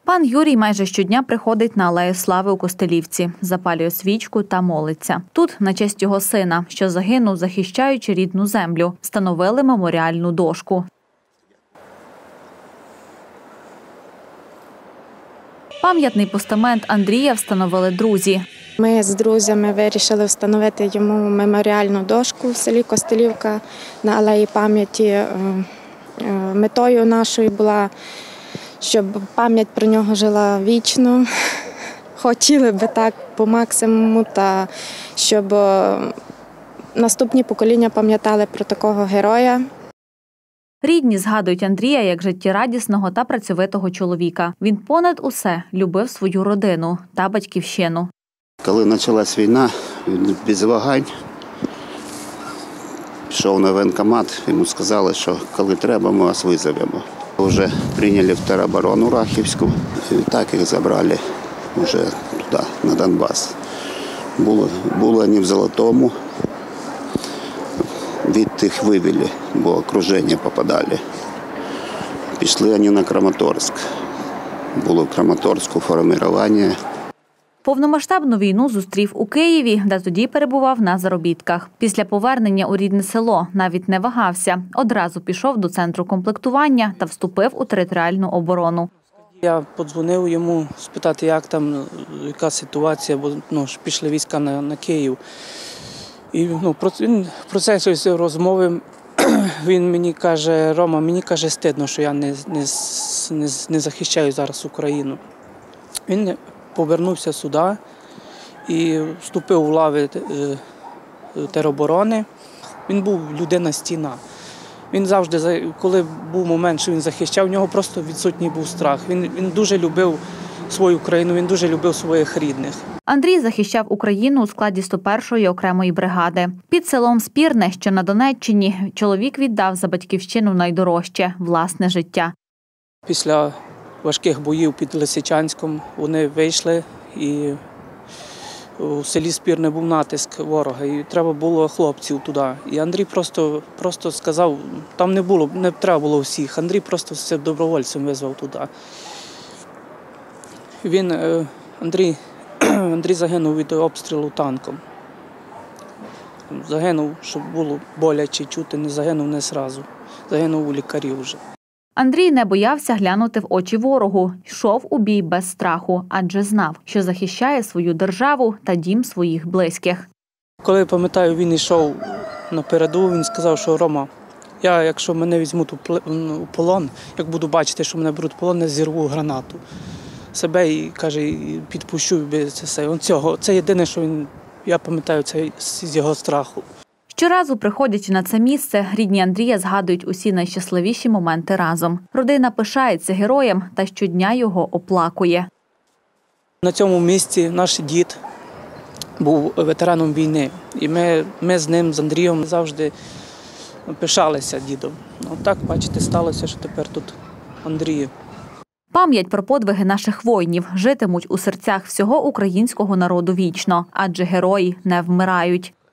Пан Юрій майже щодня приходить на Алею Слави у Костелівці, запалює свічку та молиться. Тут, на честь його сина, що загинув, захищаючи рідну землю, встановили меморіальну дошку. Пам'ятний постамент Андрія встановили друзі. Ми з друзями вирішили встановити йому меморіальну дошку в селі Костелівка на Алеї Пам'яті. Метою нашою була, щоб пам'ять про нього жила вічно. Хотіли би так по максимуму, та щоб наступні покоління пам'ятали про такого героя. Рідні згадують Андрія як життєрадісного та працьовитого чоловіка. Він понад усе любив свою родину та батьківщину. Коли почалась війна, він без вагань пішов на воєнкомат, йому сказали, що коли треба, ми вас визовемо. Вже прийняли в тероборону Рахівську, і так їх забрали вже туди, на Донбас. Були вони в Золотому, від їх вивели, бо окруження попадали. Пішли вони на Краматорськ. Було в Краматорську формування. Повномасштабну війну зустрів у Києві, де тоді перебував на заробітках. Після повернення у рідне село навіть не вагався. Одразу пішов до центру комплектування та вступив у територіальну оборону. Я подзвонив йому спитати, як там, яка ситуація, бо пішли війська на Київ. І в процесі розмови він мені каже: Рома, мені каже, стидно, що я не захищаю зараз Україну. Він повернувся сюди і вступив у лави тероборони. Він був людина-стіна. Він завжди, коли був момент, що він захищав, в нього просто відсутній був страх. Він дуже любив свою країну, він дуже любив своїх рідних. Андрій захищав Україну у складі 101-ї окремої бригади. Під селом Спірне, що на Донеччині, чоловік віддав за батьківщину найдорожче – власне життя. Після важких боїв під Лисичанськом вони вийшли, і у селі Спірне був натиск ворога, і треба було хлопців туди. І Андрій просто сказав, там не треба було всіх, Андрій просто все добровольцем визвав туди. Андрій загинув від обстрілу танком. Загинув, щоб було боляче чути, не загинув не одразу. Загинув у лікарів вже. Андрій не боявся глянути в очі ворогу. Йшов у бій без страху, адже знав, що захищає свою державу та дім своїх близьких. Коли, пам'ятаю, він йшов на передову, він сказав, що Рома, якщо мене візьмуть у полон, як буду бачити, що мене беруть у полон, я зірву гранату. Себе і, каже, підпущу без це. Це єдине, що я пам'ятаю, це з його страху. Щоразу, приходячи на це місце, рідні Андрія згадують усі найщасливіші моменти разом. Родина пишається героєм та щодня його оплакує. На цьому місці наш дід був ветераном війни. І ми з ним, з Андрієм, завжди пишалися дідом. Так, бачите, сталося, що тепер тут Андрій. Пам'ять про подвиги наших воїнів житимуть у серцях всього українського народу вічно, адже герої не вмирають.